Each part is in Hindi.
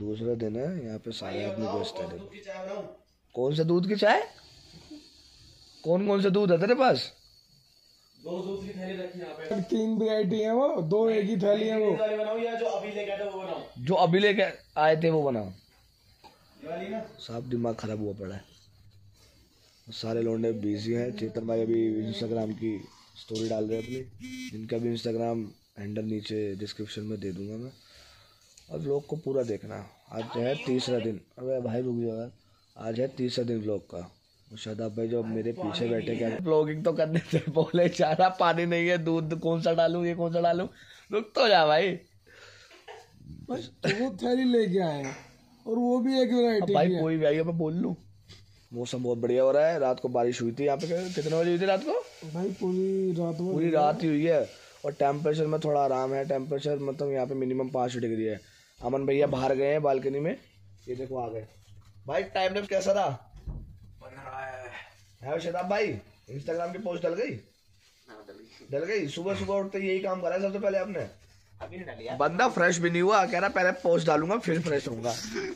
दूसरा दिन है, यहाँ पे सारे आदमी बेचते हैं। देखो कौन से दूध की चाय, कौन कौन से दूध है तेरे पास? 2 दूध की थैली रखी यहाँ पे। 3 वैरायटी है वो, 2 एक ही थैली है वो। बनाओ या जो अभी लेके आए थे वो बनाओ? जो अभी लेके आए थे वो बनाओ। ये वाली ना? साफ दिमाग खराब हुआ पड़ा है, सारे लौंडे बिजी हैं। चेतन भाई अभी इंस्टाग्राम की स्टोरी डाल रहे हैं अपनी, इनका भी इंस्टाग्राम हैंडल नीचे डिस्क्रिप्शन में दे दूंगा मैं। और व्लॉग को पूरा देखना। आज है तीसरा दिन। अबे भाई रुक जाओ यार, आज है तीसरा दिन व्लॉग का। शादाब भाई जो मेरे पीछे बैठे, क्या व्लॉगिंग तो करने से बोले चारा पानी नहीं है, दूध कौन सा डालूं, ये कौन सा डालूं। रुक तो जा भाई, वो थैली लेके आए और वो भी एक वैरायटी भाई कोई भी आई है मैं बोल लूं। मौसम बहुत बढ़िया हो रहा है। रात को बारिश हुई थी यहाँ पे, कितने बजे हुई थी रात को? भाई पूरी रात ही हुई है। और टेम्परेचर में थोड़ा आराम है। टेम्परेचर मतलब यहाँ पे मिनिमम 5 डिग्री है। अमन भैया बाहर गए हैं बालकनी में, ये देखो आ गए। भाई टाइम लैप्स कैसा रहा? बन रहा है शादाब भाई, इंस्टाग्राम की पोस्ट डल गई? डल गई। सुबह सुबह उठते यही काम करा है सबसे पहले आपने? अभी नहीं डाली। बंदा फ्रेश भी नहीं हुआ, कह रहा पहले पोस्ट डालूंगा फिर फ्रेश होऊंगा।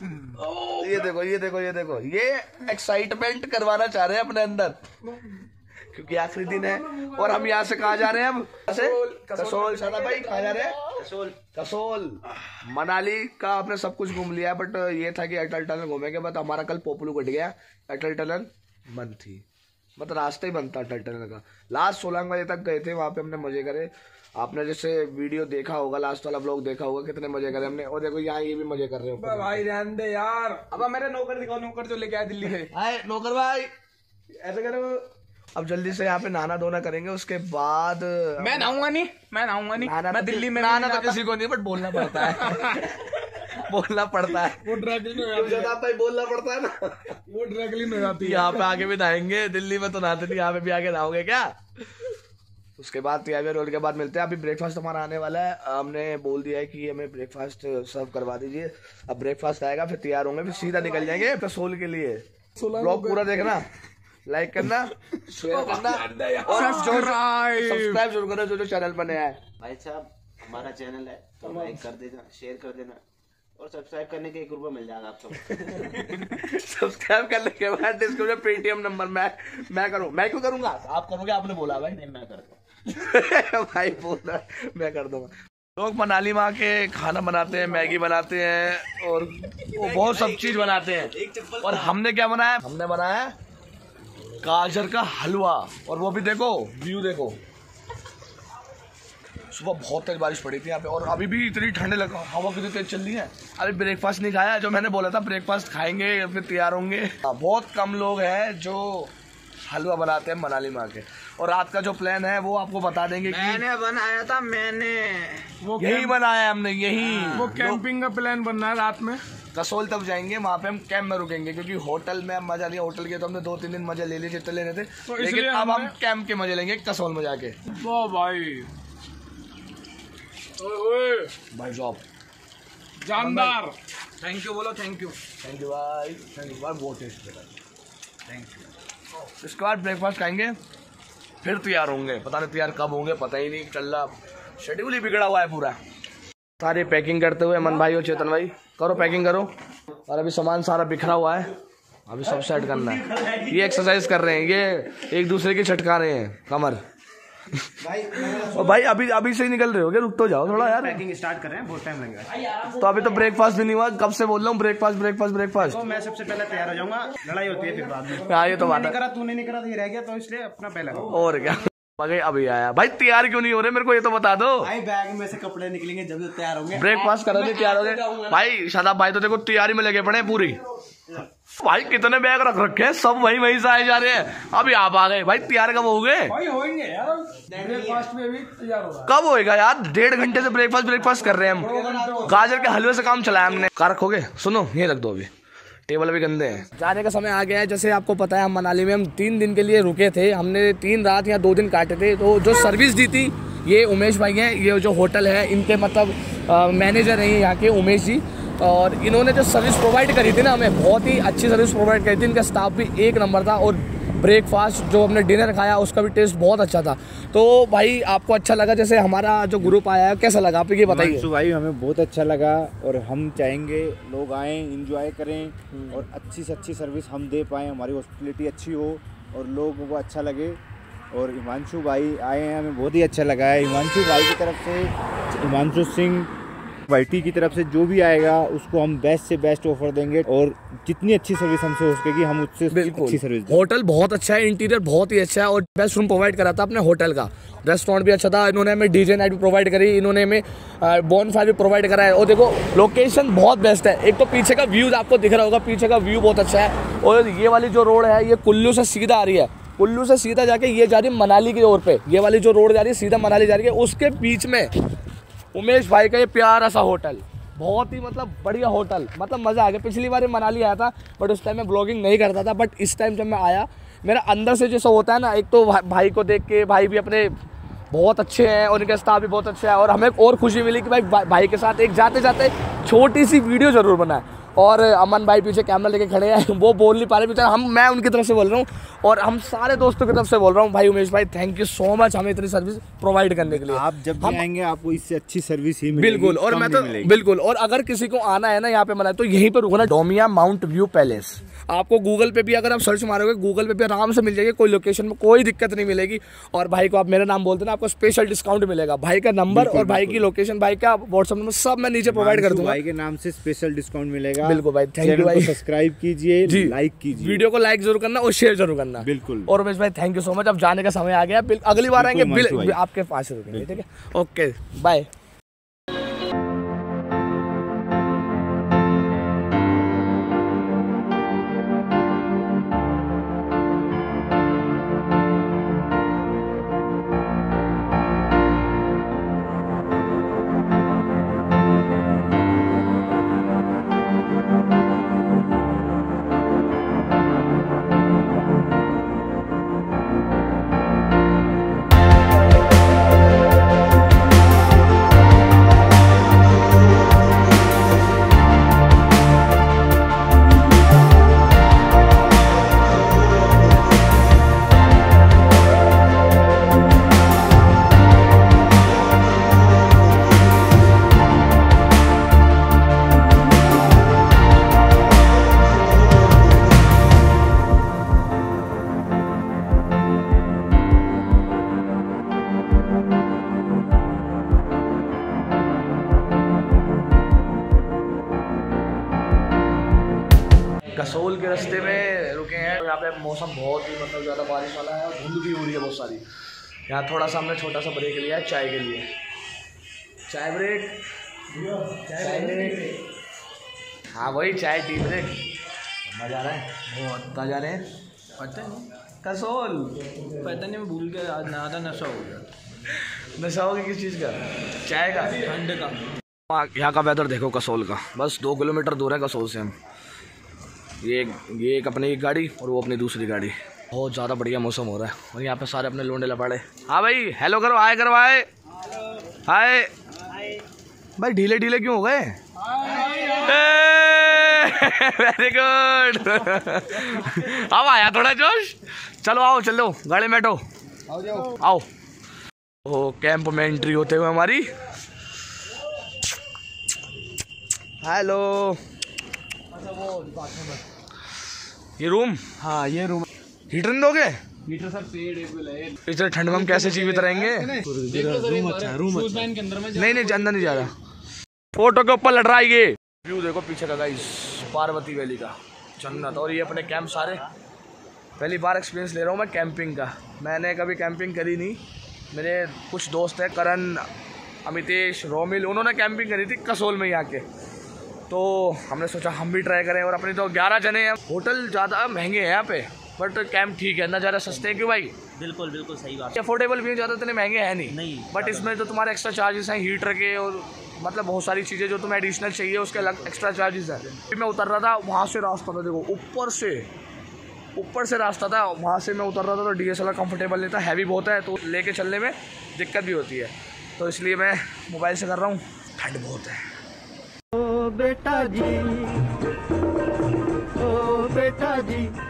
ये देखो ये देखो ये देखो, ये एक्साइटमेंट करवाना चाह रहे हैं अपने अंदर, क्योंकि आखिरी दिन है। और हम यहाँ से कहाँ जा रहे हैं? अब कसोल। शादाब भाई कहाँ जा रहे हैं? कसोल। मनाली का आपने सब कुछ घूम लिया, बट ये था कि अटल टनल घूमेंगे। बट हमारा कल पोपलू कट गया, अटल टनल बंद थी, मतलब रास्ता ही बंद था अटल टनल का। लास्ट 16 बजे तक गए थे, वहाँ पे हमने मजे करे। आपने जैसे वीडियो देखा होगा, लास्ट वाला व्लॉग देखा होगा, कितने मजे करे हमने। और देखो यहाँ ये भी मजे कर रहे हो भाई रहने दे यार। अब मेरे नौकर दिखाओ, नौकर जो लेके आए दिल्ली से। हाय नौकर भाई, ऐसे करो। अब जल्दी से यहाँ पे नहाना धोना करेंगे, उसके बाद मैं नहाऊंगा नहीं, मैं दिल्ली में नहाना तो किसी को नहीं, बट बोलना पड़ता है। बोलना पड़ता है, वो ड्रैगलिन हो जाती है। भाई बोलना पड़ता है ना, वो ड्रैगलिन हो जाती है। यहाँ पे आके भी नहाएंगे, दिल्ली में तो नहाते नहीं, यहाँ पे भी आके नहाओगे क्या? उसके बाद तैयारी रोल के बाद मिलते हैं। अभी ब्रेकफास्ट हमारा आने वाला है, हमने बोल दिया है कि हमें ब्रेकफास्ट सर्व करवा दीजिए। अब ब्रेकफास्ट आएगा, फिर तैयार होंगे, फिर सीधा निकल जाएंगे कसोल के लिए। ब्लॉग पूरा देखना, लाइक करना, शेयर करना और सब्सक्राइब जरूर करो जो चैनल बने हैं। भाई साहब हमारा चैनल है तो लाइक कर देना, शेयर कर देना और सब्सक्राइब करने के 1 रुपया मिल जाएगा आप सबको। सब्सक्राइब करने के बाद डिस्क्रिप्शन पेटीएम नंबर मैं करूँ, मैं क्यों करूंगा? आप करोगे, आपने बोला भाई। नहीं मैं करता भाई बोल रहा है मैं कर दूंगा। लोग मनाली में आके खाना बनाते हैं, मैगी बनाते हैं और वो बहुत सब चीज बनाते हैं। और हमने क्या बनाया? हमने बनाया गाजर का हलवा। और वो भी देखो व्यू देखो, सुबह बहुत तेज बारिश पड़ी थी यहाँ पे, और अभी भी इतनी ठंड लगा, हवा कितनी तेज चल रही है। अभी ब्रेकफास्ट नहीं खाया, जो मैंने बोला था ब्रेकफास्ट खाएंगे फिर तैयार होंगे। बहुत कम लोग हैं जो हलवा बनाते हैं मनाली में आके। और रात का जो प्लान है वो आपको बता देंगे कि मैंने बनाया था, वो यही बनाया हमने, यही वो कैंपिंग का प्लान बन रहा है। रात में कसोल तब जाएंगे, वहाँ पे हम कैंप में रुकेंगे, क्योंकि होटल में मजा नहीं। होटल के तो हमने 2-3 दिन मजे ले लिए जितने लेने थे, तो लेकिन अब हम कैंप के मजे लेंगे कसोल में जाके। वो भाई भाई जॉब जानदार, थैंक यू बोलो। थैंक यू भाई, थैंक यू भाई, बहुत टेस्ट है, थैंक यू। इसके बाद ब्रेकफास्ट खाएंगे, फिर तैयार होंगे। पता नहीं तैयार कब होंगे, पता ही नहीं चल रहा, शेड्यूल ही बिगड़ा हुआ है पूरा। सारे पैकिंग करते हुए अमन भाई और चेतन भाई, करो पैकिंग करो। और अभी सामान सारा बिखरा हुआ है, अभी सब सेट करना है। ये एक्सरसाइज कर रहे हैं, ये एक दूसरे की छटका रहे हैं कमर। और भाई अभी से ही निकल रहे हो क्या? रुक तो जाओ थोड़ा यार, पैकिंग स्टार्ट कर रहे हैं, बहुत टाइम लगेगा। तो अभी तो ब्रेकफास्ट भी नहीं हुआ, कब से बोल रहा हूँ ब्रेकफास्ट। तो मैं सबसे पहले तैयार हो जाऊंगा, लड़ाई होती है फिर बाद में। हाँ ये तो बात है, तूने नहीं करा तो ये रह गया, तो इसलिए अपना पहला और क्या। अभी आया भाई, तैयार क्यों नहीं हो रहे मेरे को ये तो बता दो। भाई बैग में से कपड़े निकलेंगे जब तो तैयार होंगे। ब्रेकफास्ट करोगे तैयार होगे भाई। शादाब भाई तो देखो तैयारी में लगे पड़े पूरी। भाई कितने बैग रख रखे हैं, सब वहीं से आए जा रहे हैं। अभी आप आ गए भाई, तैयार कब होगे? होंगे यार, ब्रेकफास्ट में भी तैयार होगा। कब होएगा यार? 1.5 घंटे से ब्रेकफास्ट कर रहे हैं हम। गाजर के हलवे से काम चलाया हमने। कार रखोगे? सुनो ये रख दो, अभी टेबल भी गंदे हैं। जाने का समय आ गया है। जैसे आपको पता है हम मनाली में 3 दिन के लिए रुके थे, हमने 3 रात या 2 दिन काटे थे। तो जो सर्विस दी थी ये उमेश भाई हैं, ये जो होटल है इनके मतलब मैनेजर हैं यहाँ के, उमेश जी। और इन्होंने जो सर्विस प्रोवाइड करी थी ना हमें, बहुत ही अच्छी सर्विस प्रोवाइड करी थी। इनका स्टाफ भी 1 नंबर था। और ब्रेकफास्ट जो हमने डिनर खाया उसका भी टेस्ट बहुत अच्छा था। तो भाई आपको अच्छा लगा जैसे हमारा जो ग्रुप आया है, कैसा लगा आप ये बताइए। हिमांशु भाई हमें बहुत अच्छा लगा और हम चाहेंगे लोग आएँ, इंजॉय करें और अच्छी से अच्छी सर्विस हम दे पाएँ, हमारी हॉस्पिटलिटी अच्छी हो और लोगों को अच्छा लगे। और हिमांशु भाई आए हैं, हमें बहुत ही अच्छा लगा है। हिमांशु भाई की तरफ से, हिमांशु सिंह वाईटी की तरफ से जो भी आएगा उसको हम बेस्ट से बेस्ट ऑफर देंगे और जितनी अच्छी सर्विस हमसे हो सकेगी हम उससे अच्छी सर्विस देंगे। होटल बहुत अच्छा है, इंटीरियर बहुत ही अच्छा है और बेस्ट रूम प्रोवाइड करा था अपने होटल का। रेस्टोरेंट भी अच्छा था, इन्होंने हमें डीजे नाइट भी प्रोवाइड करी, इन्होंने हमें बॉनफायर भी प्रोवाइड करा है। और देखो लोकेशन बहुत बेस्ट है, एक तो पीछे का व्यू आपको दिख रहा होगा, पीछे का व्यू बहुत अच्छा है। और ये वाली जो रोड है ये कुल्लू से सीधा आ रही है, कुल्लू से सीधा जाके ये जा रही है मनाली की ओर पे। ये वाली जो रोड जा रही है सीधा मनाली जा रही है, उसके बीच में उमेश भाई का ये प्यारा सा होटल, बहुत ही मतलब बढ़िया होटल, मतलब मज़ा आ गया। पिछली बार मनाली आया था बट उस टाइम मैं ब्लॉगिंग नहीं करता था, बट इस टाइम जब मैं आया मेरा अंदर से जैसा होता है ना, एक तो भाई को देख के, भाई भी अपने बहुत अच्छे हैं और इनका स्टाफ भी बहुत अच्छा है। और हमें और खुशी मिली कि भाई के साथ एक जाते जाते छोटी सी वीडियो ज़रूर बनाए। और अमन भाई पीछे कैमरा लेके खड़े हैं, वो बोल नहीं पा रहे बेचारा, मैं उनकी तरफ से बोल रहा हूँ और हम सारे दोस्तों की तरफ से बोल रहा हूँ। भाई उमेश भाई थैंक यू सो मच हमें इतनी सर्विस प्रोवाइड करने के लिए। आप जब भी आएंगे आपको इससे अच्छी सर्विस ही मिलेगी। बिल्कुल, और मैं तो बिल्कुल, और अगर किसी को आना है ना यहाँ पे मना तो यहीं पर रुकना, डोमिया माउंट व्यू पैलेस। आपको गूगल पे भी अगर आप सर्च मारोगे गूगल पे भी आराम से मिल जाएगी, कोई लोकेशन में कोई दिक्कत नहीं मिलेगी। और भाई को आप मेरा नाम बोलते ना, आपको स्पेशल डिस्काउंट मिलेगा। भाई का नंबर और भाई की लोकेशन, भाई का व्हाट्सएप नंबर सब मैं नीचे प्रोवाइड कर दूंगा। भाई के नाम से स्पेशल डिस्काउंट मिलेगा। बिल्कुल भाई, थैंक यू भाई। सब्सक्राइब कीजिए, लाइक कीजिए, वीडियो को लाइक जरूर करना और शेयर जरूर करना। बिल्कुल। और उमेश भाई थैंक यू सो मच, अब जाने का समय आ गया, अगली बार आएंगे आपके पास रुकेंगे, ठीक है। Okay bye. कसोल के रास्ते में रुके हैं, यहाँ पे मौसम बहुत ही मतलब ज़्यादा बारिश वाला है और धुंध भी हो रही है बहुत सारी। यहाँ थोड़ा सा हमने छोटा सा ब्रेक लिया है चाय के लिए। चाय ब्रेक, चाय ब्रेक, हाँ वही चाय टी ब्रेक। मज़ा आ रहा है बहुत, कहाँ जा रहे हैं पता नहीं, कसोल पता नहीं, मैं भूल गया, आज नहा था, नशा हो गया। नशा होगी किस चीज़ का? चाय का, ठंड का। यहाँ का वेदर देखो कसोल का, बस 2 किलोमीटर दूर है कसोल से हम। ये एक अपनी एक गाड़ी और वो अपनी दूसरी गाड़ी। बहुत ज़्यादा बढ़िया मौसम हो रहा है और यहाँ पे सारे अपने लोंडे लपाड़े। हाँ भाई हेलो करो, हाय करो, हाय हाय। भाई ढीले ढीले क्यों हो गए? Very good. अब आया थोड़ा जोश। चलो आओ, चलो गाड़ी में बैठो, आओ। ओ कैंप में एंट्री होते हुए हमारी। हेलो, ये रूम, हाँ ये रूम। हीटर नहीं दोगे? मीटर सर पेड़ इतने ठंड में हम कैसे जीवित रहेंगे? रूम अच्छा है, रूम अच्छा है। के अंदर में नहीं अंदर नहीं जा रहा। फोटो के ऊपर लड़ रहा है ये व्यू, देखो पीछे का गाइस, पार्वती वैली का जन्नत। और ये अपने कैंप सारे, पहली बार एक्सपीरियंस ले रहा हूँ मैं कैंपिंग का। मैंने कभी कैंपिंग करी नहीं। मेरे कुछ दोस्त हैं, करण, अमितेश, रोमिल, उन्होंने कैंपिंग करी थी कसोल में यहाँ के, तो हमने सोचा हम भी ट्राई करें। और अपने तो 11 जने हैं। होटल ज़्यादा महंगे हैं यहाँ पे बट कैंप ठीक है ना, ज़्यादा सस्ते हैं। क्यों भाई? बिल्कुल बिल्कुल सही बात। अफोर्डेबल भी ज़्यादा इतने महंगे हैं नहीं बट इसमें तो तुम्हारे एक्स्ट्रा चार्जेस हैं हीटर के और मतलब बहुत सारी चीज़ें जो तुम्हें एडिशनल चाहिए उसके अलग एक्स्ट्रा चार्जेस हैं। मैं उतर रहा था, वहाँ से रास्ता था, देखो ऊपर से रास्ता था, वहाँ से मैं उतर रहा था तो DSLR कंफर्टेबल नहीं था, हैवी बहुत है तो लेके चलने में दिक्कत भी होती है, तो इसलिए मैं मोबाइल से कर रहा हूँ। ठंड बहुत है। ओ बेटा जी,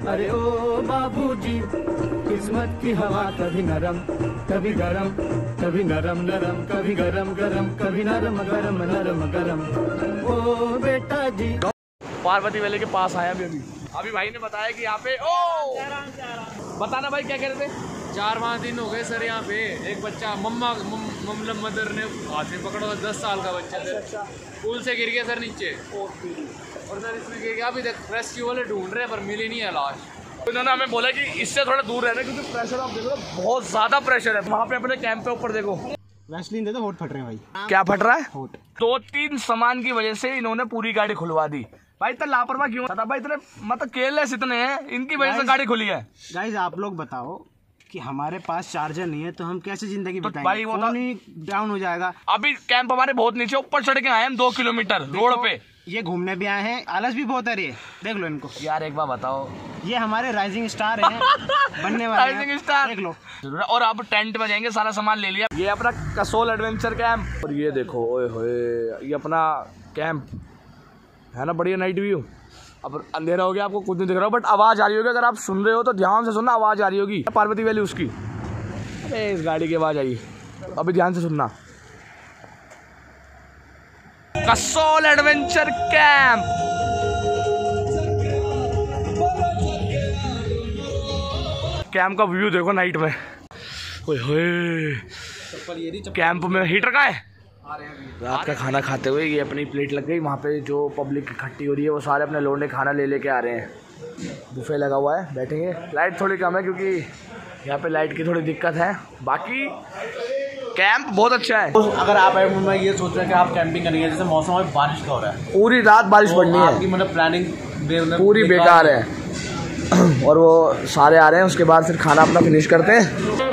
अरे ओ बाबूजी, किस्मत की हवा कभी नरम कभी गरम, कभी नरम नरम कभी गरम गरम, कभी नरम गरम नरम गरम, ओ बेटा जी। पार्वती वैली के पास आया अभी भाई ने बताया कि यहाँ पे बताना भाई क्या कह रहे थे। 4-5 दिन हो गए सर यहाँ पे। एक बच्चा मदर ने हाथ में पकड़ा, 10 साल का बच्चा सर, पुल से गिर गया सर नीचे, और सर इसमें गिर गया। अभी तक रेस्क्यू वाले ढूंढ रहे हैं पर मिली नहीं है लाश। उन्होंने हमें बोला कि इससे थोड़ा दूर रहना, क्योंकि प्रेशर आप देखो बहुत ज्यादा प्रेशर है वहाँ पे। अपने कैंप पे ऊपर देखो, वैसलीन दे दो, होठ फट रहे हैं भाई। क्या फट रहा है? होठ। 2-3 सामान की वजह से इन्होंने पूरी गाड़ी खुलवा दी। भाई इतना लापरवाह क्यों? भाई इतने मतलब केयरलेस इतने हैं, इनकी वजह से गाड़ी खुली है। गाइस आप लोग बताओ कि हमारे पास चार्जर नहीं है तो हम कैसे जिंदगी तो बिताएंगे? भाई वो फोन ही डाउन हो जाएगा। अभी कैंप हमारे बहुत नीचे, ऊपर चढ़ के आए हम 2 किलोमीटर रोड पे। ये घूमने भी आए हैं, आलस भी बहुत है रे, देख लो इनको। यार एक बार बताओ, ये हमारे राइजिंग स्टार हैं, बनने वाले हैं, राइजिंग स्टार देख लो। और अब टेंट में जाएंगे, सारा सामान ले लिया। ये अपना कसोल एडवेंचर कैंप, और ये देखो ओए होए ये अपना कैंप है ना, बढ़िया नाइट व्यू। अब अंधेरा हो गया, आपको कुछ नहीं दिख रहा हो, बट आवाज़ आ रही होगी। अगर आप सुन रहे हो तो ध्यान से सुनना, आवाज़ आ रही होगी पार्वती वैली उसकी। अरे इस गाड़ी की आवाज़ आई, अभी ध्यान से सुनना। कसोल एडवेंचर कैंप, कैंप का व्यू देखो नाइट में। ओए होए, कैंप में हीटर का है। रात का खाना खाते हुए ये अपनी प्लेट लग गई। वहाँ पे जो पब्लिक इकट्ठी हो रही है वो सारे अपने लोडे खाना ले लेके आ रहे हैं। बुफे लगा हुआ है, बैठेंगे। लाइट थोड़ी कम है क्योंकि यहाँ पे लाइट की थोड़ी दिक्कत है, बाकी कैंप बहुत अच्छा है। अगर आप मैं ये सोच रहे हैं कि आप कैंपिंग करेंगे, जैसे मौसम में बारिश का हो रहा है, पूरी रात बारिश पड़नी है, आपकी मतलब प्लानिंग पूरी बेकार है। और वो सारे आ रहे हैं, उसके बाद फिर खाना अपना फिनिश करते हैं।